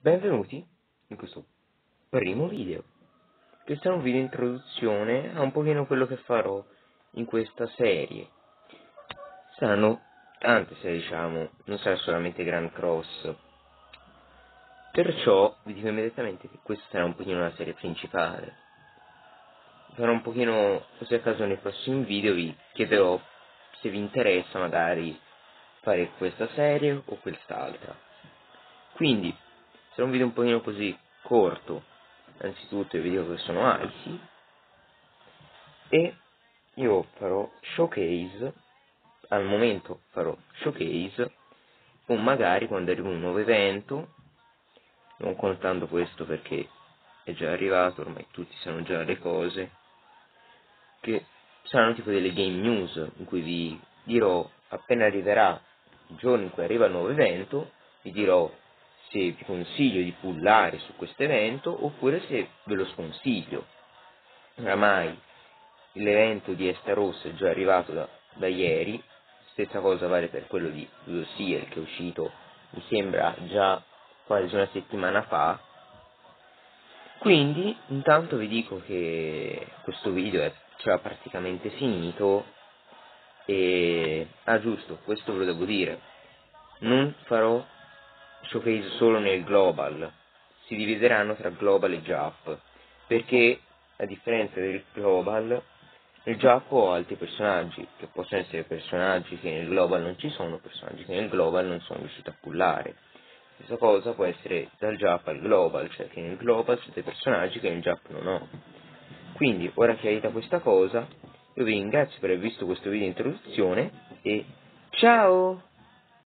Benvenuti in questo primo video. Questo è un video introduzione a un pochino quello che farò in questa serie. Saranno tante serie, diciamo, non sarà solamente Grand Cross. Perciò vi dico immediatamente che questa sarà un pochino la serie principale. Farò un pochino, così a caso nei prossimi video vi chiederò se vi interessa magari fare questa serie o quest'altra. Quindi sarà un video un pochino così corto. Anzitutto vi dico che sono Icy e io farò showcase, al momento farò showcase, o magari quando arriva un nuovo evento, non contando questo perché è già arrivato, ormai tutti sanno già le cose, che saranno tipo delle game news, in cui vi dirò appena arriverà il giorno in cui arriva il nuovo evento, vi dirò se vi consiglio di pullare su questo evento oppure se ve lo sconsiglio. Oramai l'evento di Estarossa è già arrivato da ieri, stessa cosa vale per quello di Dossier che è uscito mi sembra già quasi una settimana fa. Quindi intanto vi dico che questo video è già praticamente finito e giusto, questo ve lo devo dire, non farò showcase solo nel global, si divideranno tra global e JAP, perché a differenza del global nel JAP ho altri personaggi che possono essere personaggi che nel global non ci sono, personaggi che nel global non sono riuscito a pullare. Questa cosa può essere dal JAP al global, cioè che nel global sono dei personaggi che nel JAP non ho. Quindi, ora chiarita questa cosa, io vi ringrazio per aver visto questo video introduzione e ciao!